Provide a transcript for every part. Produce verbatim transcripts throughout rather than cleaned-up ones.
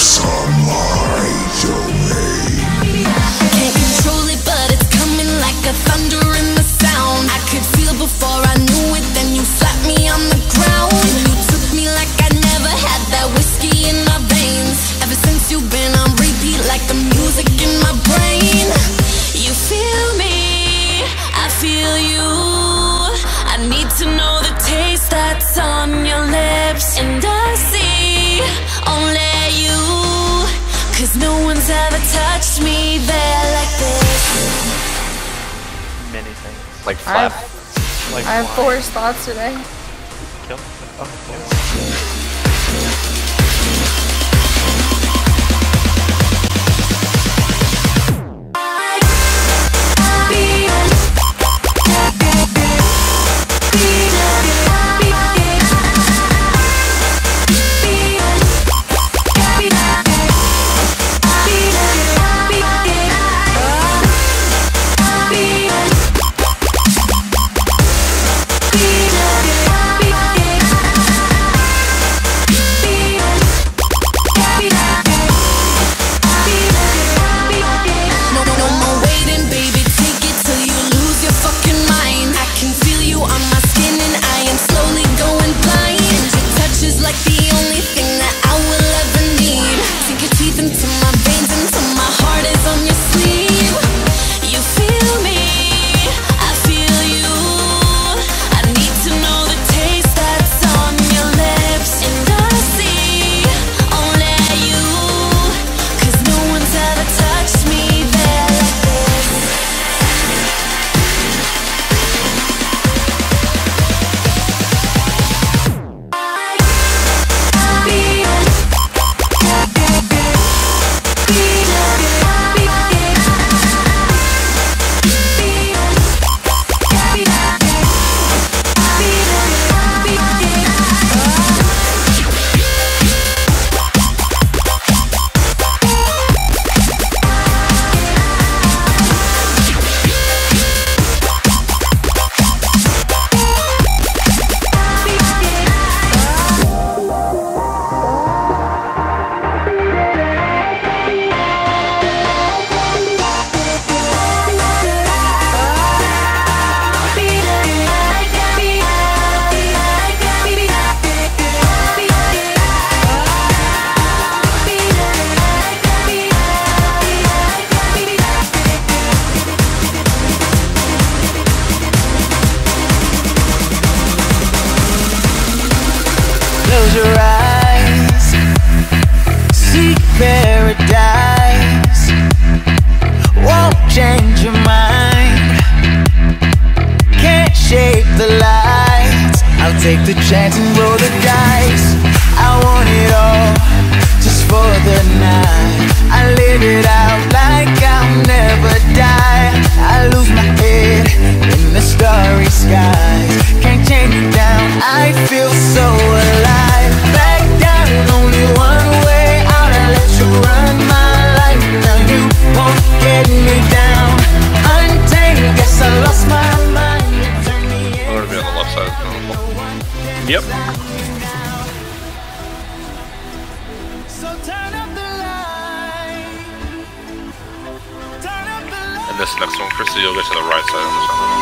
Can't control it, but it's coming like a thunder in the sound. I could feel before I knew it, then you slapped me on the ground. You took me like I never had that whiskey in my veins. Ever since you've been on repeat like the music in my brain. You feel me, I feel you. I need to know the taste that's on your lips. And I see only you, 'cause no one's ever touched me there like this. Many things. Like I flap. have, Like I have wine. four spots today. Kill. Oh, yeah. Close your eyes, seek paradise. Won't change your mind. Can't shape the lights. I'll take the chance and roll the dice. I want it all, just for the night. I live it out like I'll never die. I lose my head in the starry skies. Can't chain you down, I feel so alive. Back down, only one way out. I let you run my life. Now you won't get me down. Untamed, guess I lost my mind. You turn me I'm gonna be on the left side of the tunnel. Yep. So turn up the light. Turn up the light. And this next one, Chrissy, you'll get to the right side of the tunnel.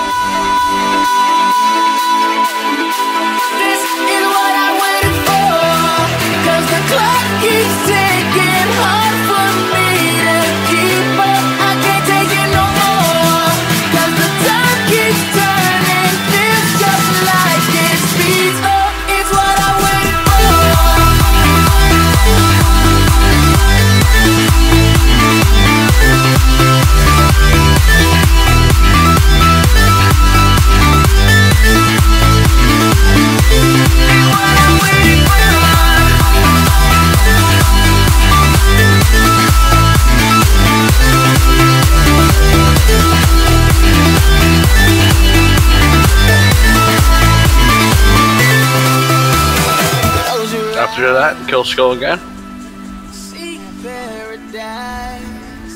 This is what I waited for, 'cause the clock keeps ticking. Hard for me to keep up. I can't take it no more, 'cause the time keeps turning. Feels just like it speeds up. It's what I waited for. After that, kill Skull again. Seek paradise.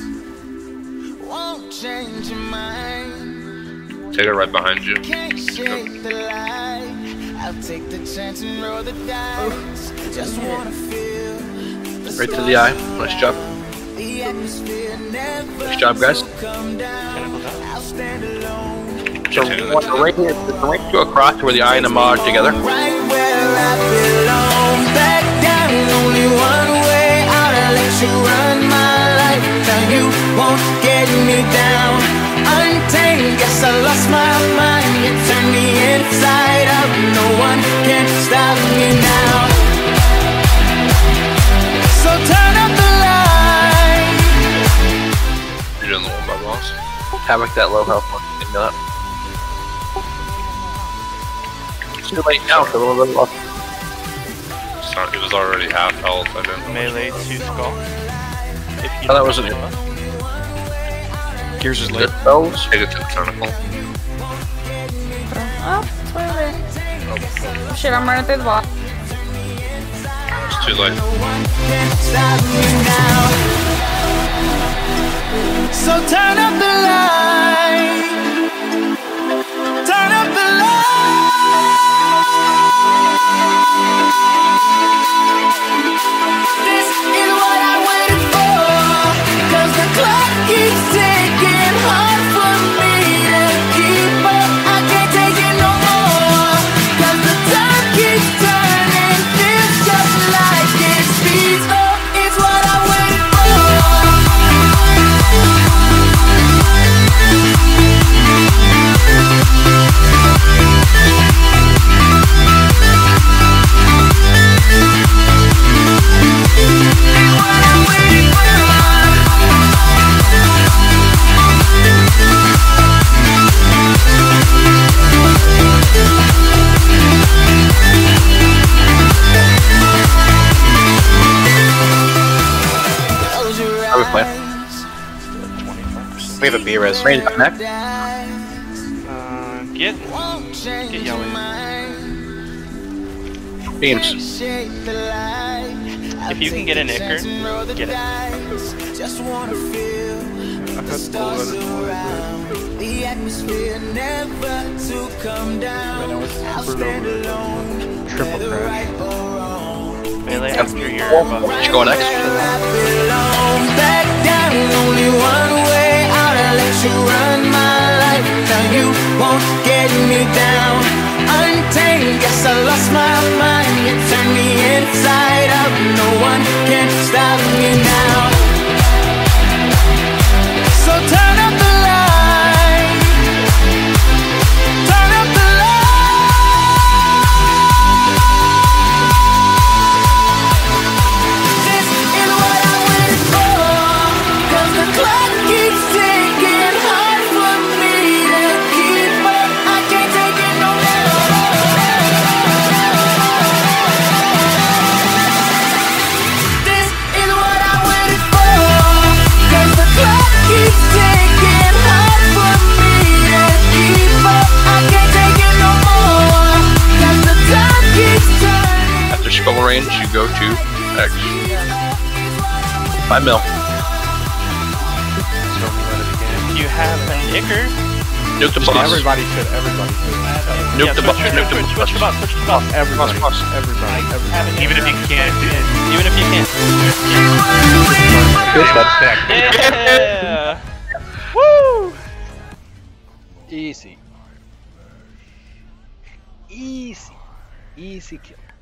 Won't change your mind. Take it right behind you. Can't shake the light. I'll take the chance and roll the dice. Just wanna feel the Right to the eye. Nice job. Nice job, guys. Tentacles out. So, what, the right here, the right to across to where the eye and the maw are together. Right where I belong. Back down, only one way out. I let you run my life. Now you won't get me down. Untamed, guess I lost my mind. You turned me inside out. No one can stop me now. So turn up the light. You're doing the one by boss. Havoc that low health one. Think that. It's too late now, so a little bit left. Sorry, it was already half health. I didn't. Melee to skull. If you Oh, that wasn't it. Gears is The late. spells. Hit it to the tentacle. Oh, spoiler. Shit, I'm running through the wall. It's too late. Can't stop me now. So turn up the light. Turn up the light. This is what I waited for. Cause the clock keeps ticking. Hard for me to keep up. I can't take it no more. Cause the time keeps turning. Feels just like it speeds up. It's what I waited for. How we playing? We have a B res. Range up next. Uh, get get Yahweh. Beams. If you can get an Icker, get it. Just wanna feel the stars around. The atmosphere never to come down. I'll stand alone. Triple whether crash. right or wrong. Melee after your above. What you going next? Where I belong. Back down, only one way out. I let you run my life. Now you won't get me down. Untamed, guess I lost my mind. You turned me inside out. No one can stop me now. So turn up the light. Turn up the light. This is what I waited for. Cause the clock keeps ticking. Hard for me to keep up. I can't take it no more. This is what I waited for. Cause the clock keeps ticking. Hard for me to keep up. I can't take it no more. Cause the time keeps turning. After skull range, you go to X. Five mil. If you have an Icker, Nuke the boss. Everybody should, everybody should. Nuke yeah, the switch, boss. switch, Nuke the switch, switch the boss. boss, switch the boss. Everybody, Boss, boss. everybody, everybody. Have an Even if you can't, Even if you can't. Fish that stack. Yeah! Woo! Easy. Easy. Easy kill.